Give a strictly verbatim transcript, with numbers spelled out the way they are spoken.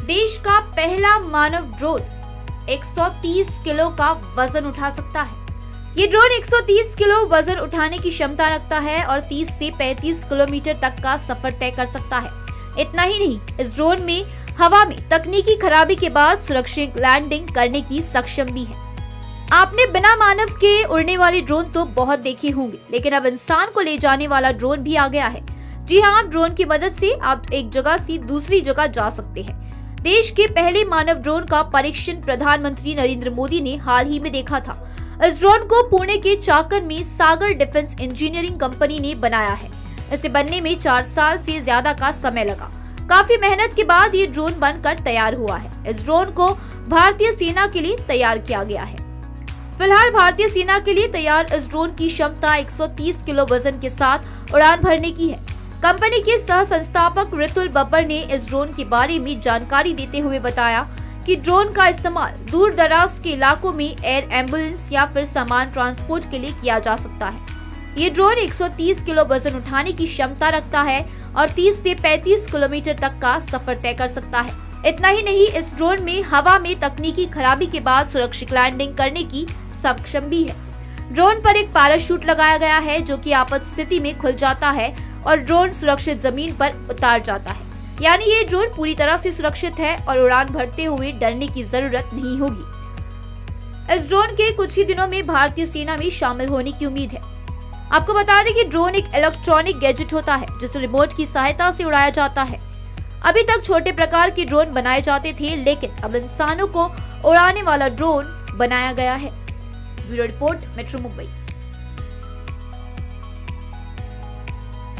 देश का पहला मानव ड्रोन एक सौ तीस किलो का वजन उठा सकता है। ये ड्रोन एक सौ तीस किलो वजन उठाने की क्षमता रखता है और तीस से पैंतीस किलोमीटर तक का सफर तय कर सकता है। इतना ही नहीं, इस ड्रोन में हवा में तकनीकी खराबी के बाद सुरक्षित लैंडिंग करने की सक्षम भी है। आपने बिना मानव के उड़ने वाले ड्रोन तो बहुत देखे होंगे, लेकिन अब इंसान को ले जाने वाला ड्रोन भी आ गया है। जी हाँ, ड्रोन की मदद से आप एक जगह से दूसरी जगह जा सकते हैं। देश के पहले मानव ड्रोन का परीक्षण प्रधानमंत्री नरेंद्र मोदी ने हाल ही में देखा था। इस ड्रोन को पुणे के चाकन में सागर डिफेंस इंजीनियरिंग कंपनी ने बनाया है। इसे बनने में चार साल से ज्यादा का समय लगा। काफी मेहनत के बाद ये ड्रोन बनकर तैयार हुआ है। इस ड्रोन को भारतीय सेना के लिए तैयार किया गया है। फिलहाल भारतीय सेना के लिए तैयार इस ड्रोन की क्षमता एक सौ तीस किलो वजन के साथ उड़ान भरने की है। कंपनी के सह संस्थापक रितुल बब्बर ने इस ड्रोन के बारे में जानकारी देते हुए बताया कि ड्रोन का इस्तेमाल दूर दराज के इलाकों में एयर एम्बुलेंस या फिर सामान ट्रांसपोर्ट के लिए किया जा सकता है। ये ड्रोन एक सौ तीस किलो वजन उठाने की क्षमता रखता है और तीस से पैंतीस किलोमीटर तक का सफर तय कर सकता है। इतना ही नहीं, इस ड्रोन में हवा में तकनीकी खराबी के बाद सुरक्षित लैंडिंग करने की सक्षम भी है। ड्रोन पर एक पैराशूट लगाया गया है जो कि आपात स्थिति में खुल जाता है और ड्रोन सुरक्षित जमीन पर उतार जाता है। यानी ये ड्रोन पूरी तरह से सुरक्षित है और उड़ान भरते हुए डरने की जरूरत नहीं होगी। इस ड्रोन के कुछ ही दिनों में भारतीय सेना में शामिल होने की उम्मीद है। आपको बता दें कि ड्रोन एक इलेक्ट्रॉनिक गैजेट होता है जिसे रिमोट की सहायता से उड़ाया जाता है। अभी तक छोटे प्रकार के ड्रोन बनाए जाते थे, लेकिन अब इंसानों को उड़ाने वाला ड्रोन बनाया गया है। Bureau report, metro Mumbai.